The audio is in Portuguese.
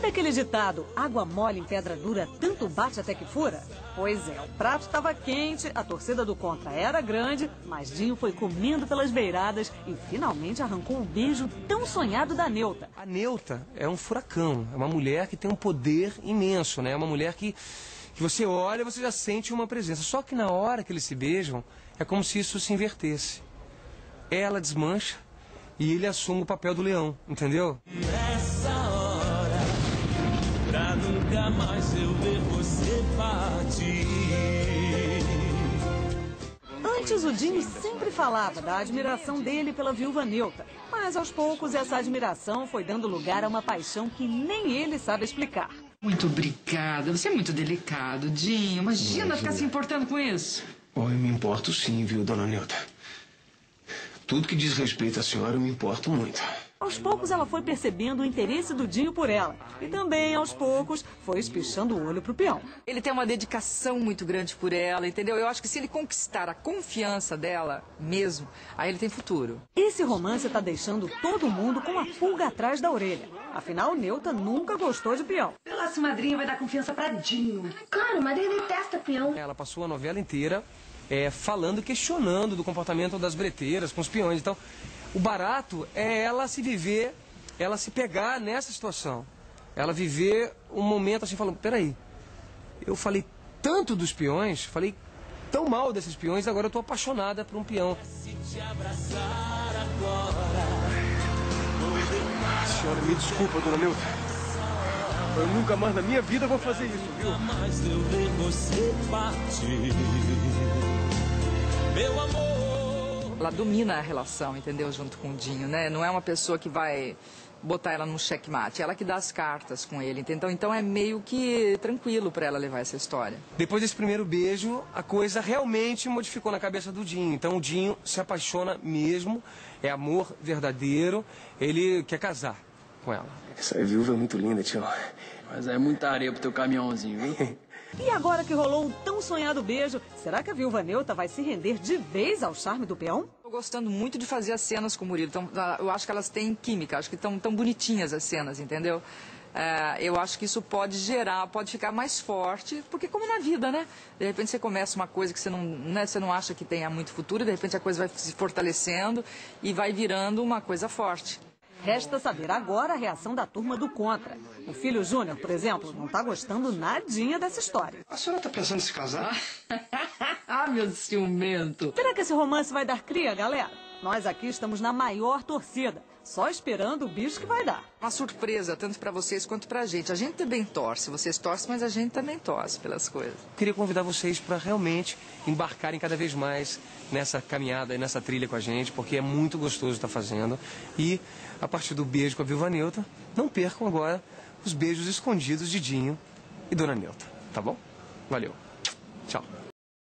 Sabe aquele ditado, água mole em pedra dura, tanto bate até que fura? Pois é, o prato estava quente, a torcida do contra era grande, mas Dinho foi comendo pelas beiradas e finalmente arrancou o beijo tão sonhado da Neuta. A Neuta é um furacão, é uma mulher que tem um poder imenso, né? É uma mulher que você olha e você já sente uma presença. Só que na hora que eles se beijam, é como se isso se invertesse. Ela desmancha e ele assume o papel do leão, entendeu? Nessa hora, pra nunca mais eu ver você partir. Antes o Dinho sempre falava da admiração dele pela viúva Neuta, mas aos poucos essa admiração foi dando lugar a uma paixão que nem ele sabe explicar. Muito obrigada, você é muito delicado, Dinho. Imagina ficar se importando com isso. Oh, eu me importo sim, viu, dona Neuta? Tudo que diz respeito à senhora eu me importo muito. Aos poucos ela foi percebendo o interesse do Dinho por ela. E também, aos poucos, foi espichando o olho pro peão. Ele tem uma dedicação muito grande por ela, entendeu? Eu acho que se ele conquistar a confiança dela mesmo, aí ele tem futuro. Esse romance tá deixando todo mundo com a pulga atrás da orelha. Afinal, Neuta nunca gostou de peão. Nossa madrinha vai dar confiança pra Dinho. Claro, madrinha detesta peão. Ela passou a novela inteira falando, questionando do comportamento das breteiras com os peões. Então, o barato é ela se viver, ela se pegar nessa situação. Ela viver um momento assim, falando, peraí, eu falei tanto dos peões, falei tão mal desses peões, agora eu tô apaixonada por um peão. Senhora, me desculpa, dona Neuta. Eu nunca mais na minha vida vou fazer isso, viu? Nunca mais eu ver você partir. Meu amor. Ela domina a relação, entendeu? Junto com o Dinho, né? Não é uma pessoa que vai botar ela num checkmate. Ela que dá as cartas com ele, entendeu? Então é meio que tranquilo pra ela levar essa história. Depois desse primeiro beijo, a coisa realmente modificou na cabeça do Dinho. Então o Dinho se apaixona mesmo, é amor verdadeiro, ele quer casar com ela. Essa viúva é muito linda, tio. Mas é muita areia pro teu caminhãozinho, viu? E agora que rolou um tão sonhado beijo, será que a viúva Neuta vai se render de vez ao charme do peão? Tô gostando muito de fazer as cenas com o Murilo. Então, eu acho que elas têm química, acho que estão tão bonitinhas as cenas, entendeu? Eu acho que isso pode gerar, pode ficar mais forte, porque como na vida, né? De repente você começa uma coisa que você não acha que tenha muito futuro, de repente a coisa vai se fortalecendo e vai virando uma coisa forte. Resta saber agora a reação da turma do contra. O filho Júnior, por exemplo, não tá gostando nadinha dessa história. A senhora tá pensando em se casar? Ah, meu ciumento. Será que esse romance vai dar cria, galera? Nós aqui estamos na maior torcida, só esperando o bicho que vai dar. Uma surpresa, tanto para vocês quanto pra gente. A gente também torce, vocês torcem, mas a gente também torce pelas coisas. Queria convidar vocês para realmente embarcarem cada vez mais nessa caminhada e nessa trilha com a gente, porque é muito gostoso estar fazendo. E, a partir do beijo com a viúva Neuta, não percam agora os beijos escondidos de Dinho e Dona Neuta, tá bom? Valeu. Tchau.